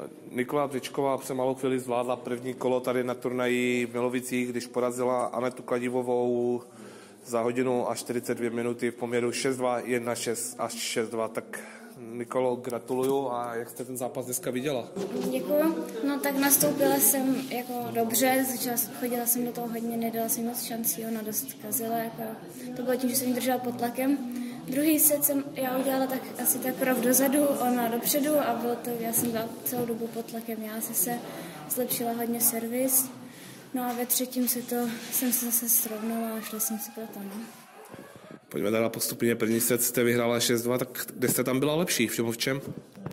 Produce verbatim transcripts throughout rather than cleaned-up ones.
Nikola Břičková před malou chvíli zvládla první kolo tady na turnaji v Milovicích, když porazila Anetu Kladivovou za hodinu a čtyřicet dvě minuty v poměru šest dva, jedna šest až šest dva. Tak Nikolo, gratuluju a jak jste ten zápas dneska viděla? Děkuju. No tak nastoupila jsem jako dobře, začala, chodila jsem do toho hodně, nedala jsem moc šancí, ona dost kazila, jako, to bylo tím, že jsem ji držela pod tlakem. Druhý set jsem já udělala tak asi tak rov dozadu, ona dopředu a bylo to, já jsem byla celou dobu pod tlakem, já jsem se zlepšila hodně servis. No a ve třetím setu jsem se zase srovnala a šla jsem si pro to, no. Pojďme teda postupně, první set jste vyhrála šest dva, tak kde jste tam byla lepší, v čem v čem?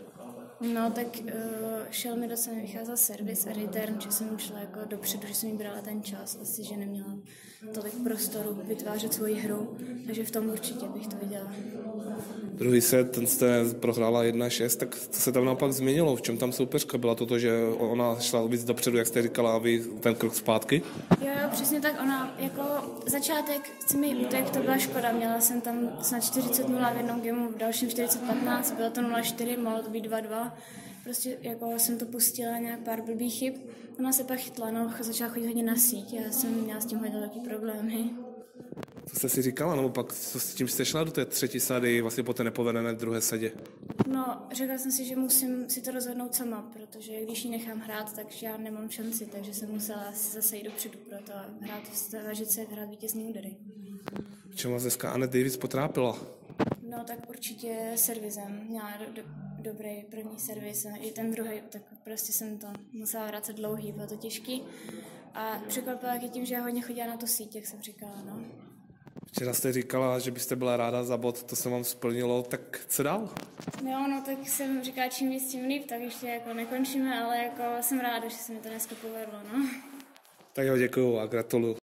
No tak uh, šel mi docela vycházel servis a return, že jsem šla jako dopředu, že jsem jí brala ten čas, asi, že neměla tolik prostoru vytvářet svoji hru, takže v tom určitě bych to viděla. Druhý set, ten jste prohrála jedna šest, tak to se tam naopak změnilo, v čem tam soupeřka? Byla to to, že ona šla víc dopředu, jak jste říkala, a vy ten krok zpátky? Jo, jo, přesně tak, ona jako začátek, mi útek, to byla škoda, měla jsem tam snad čtyřicet nula v jednom gamu, v dalším čtyřicet patnáct, bylo to nula čtyři, mohlo to být dva dva, prostě jako jsem to pustila nějak pár blbých chyb, ona se pak chytla, no, začala chodit hodně na síť, já jsem měla s tím hodně velký problémy. Co jste si říkala, nebo pak co s tím jste šla do té třetí sady, vlastně po té nepovedené druhé sadě? No, řekla jsem si, že musím si to rozhodnout sama, protože když ji nechám hrát, takže já nemám šanci, takže jsem musela zase jít dopředu pro to hrát, snažit se hrát vítězný údery. V čem vás dneska Anne Davis potrápila? No tak určitě servisem, měla do, do, dobrý první servis, i ten druhý, tak prostě jsem to musela vracet dlouhý, bylo to těžký. A překvapila taky tím, že já hodně chodila na tu síť, jak jsem říkala, no. Včera jste říkala, že byste byla ráda za bod, to se vám splnilo, tak co dál? Jo, no tak jsem říkala čím víc, tím líp, tak ještě jako nekončíme, ale jako jsem ráda, že se mi to dneska povedlo, no. Tak jo, děkuju a gratuluju.